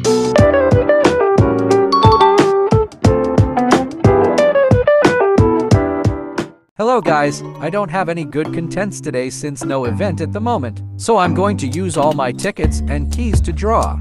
Hello guys, I don't have any good contents today since no event at the moment, so I'm going to use all my tickets and keys to draw.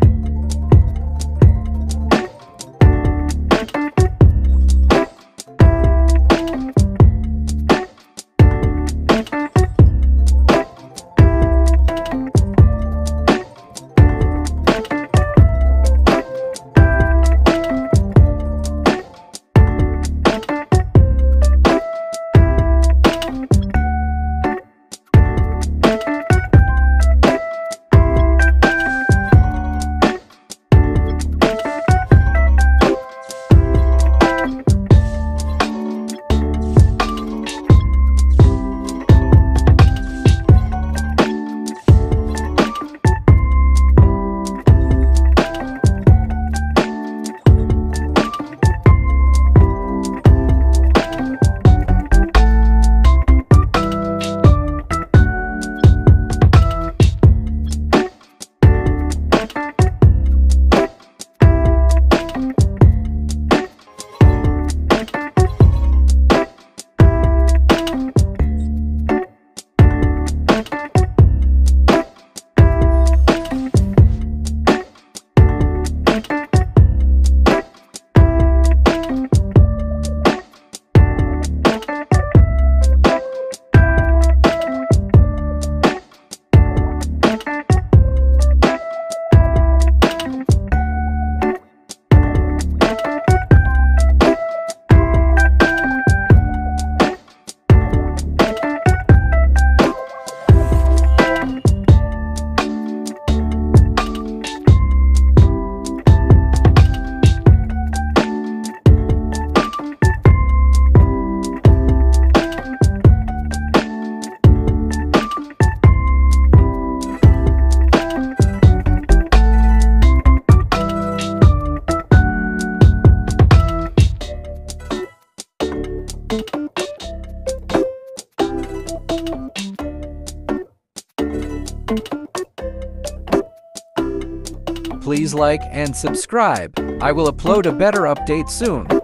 Please like and subscribe. I will upload a better update soon.